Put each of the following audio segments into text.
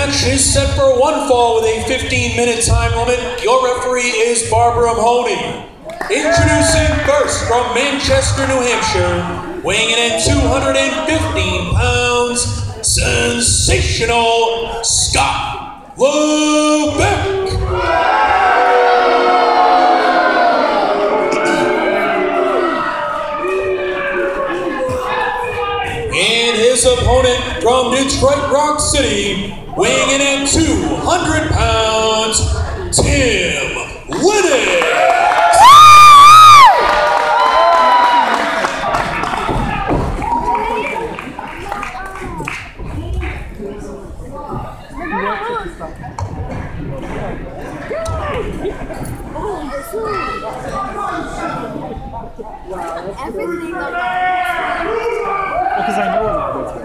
match is set for one fall with a 15-minute time limit. Your referee is Barbara Mahoney. Introducing first from Manchester, New Hampshire, weighing in at 215 pounds, sensational Scott LeBeck. And his opponent from Detroit Rock City, weighing in at 200 pounds, Tim Lennox. Everything because I know about it.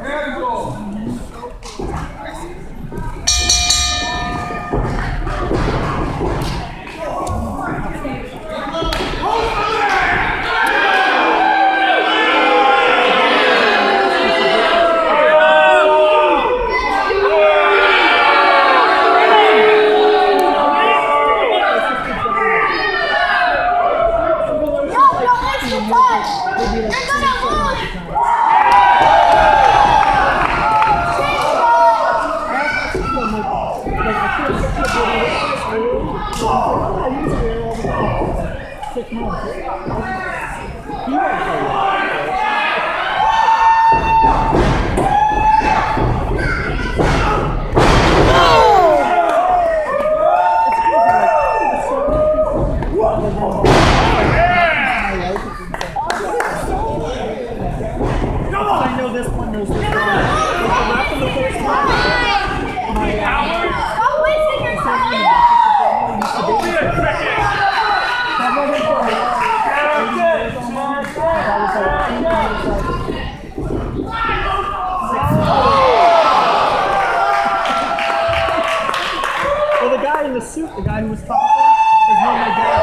The guy who was talking is known my dad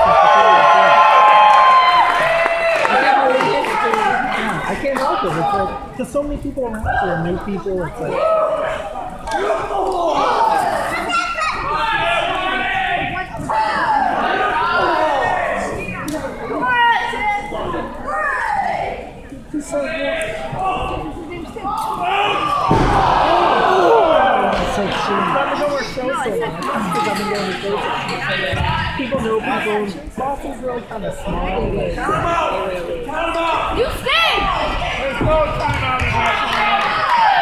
since I can't help it. It's like, because so many people around here, new people, it's like. He's so good. People know people. Boston's really kind of small. You stay! There's no time out of that.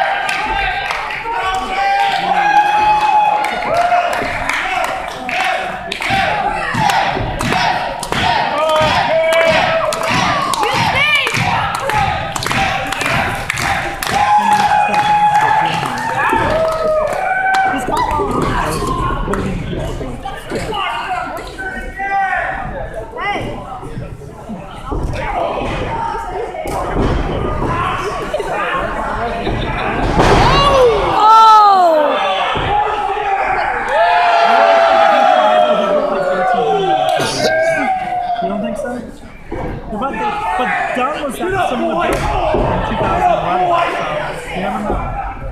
But Dunn was that similar in 2011, so you never know.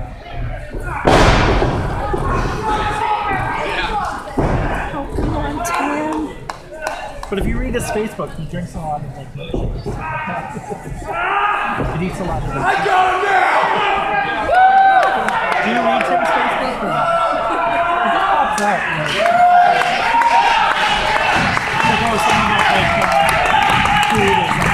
Oh, come on, Tim. But if you read his Facebook, he drinks a lot of like milkshakes. He eats a lot of milkshakes. I got him now! Do you read Tim's Facebook or not? It just pops up. Like, oh, something about food or something.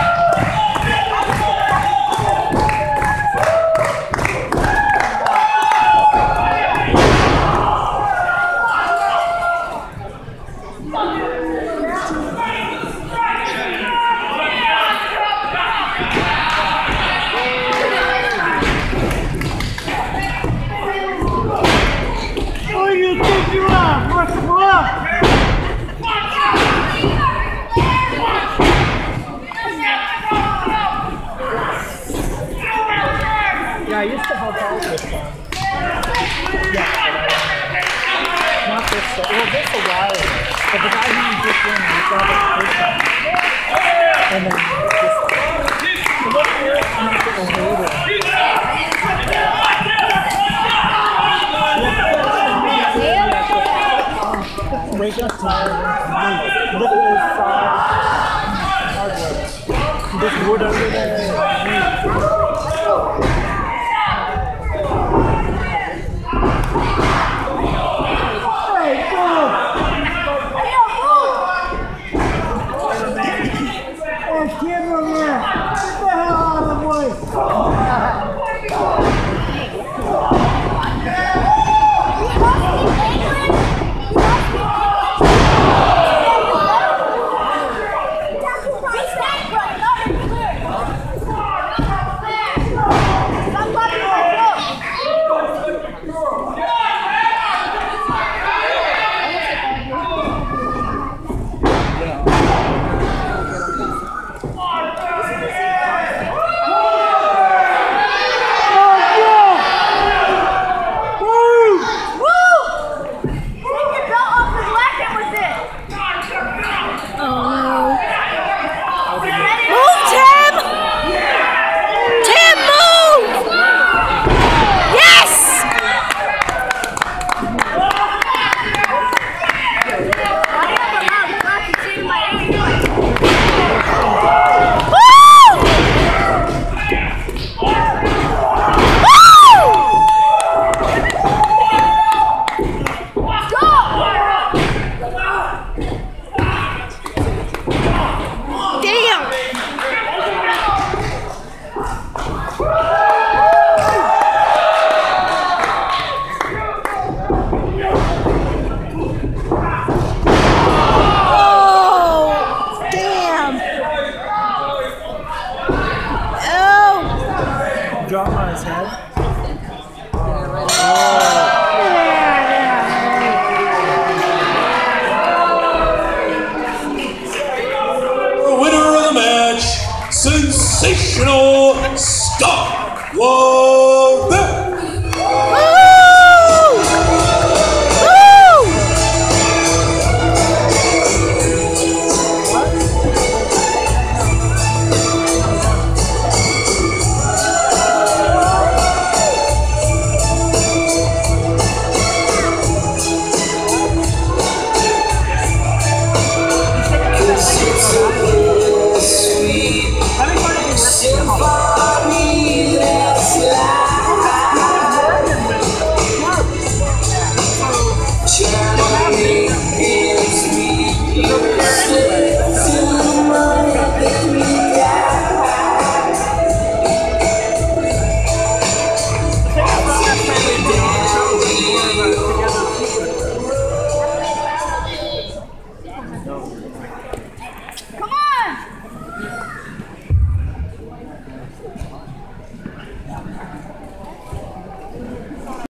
Yeah, I used to help out with yeah, not this stuff. Well, this a while ago. But the guy who just went, he saw that first time. And then just look here and make it a little. break us tires, lift those hardware. This wood over there. Drop on his head. The winner of the match, sensational Scott. Whoa!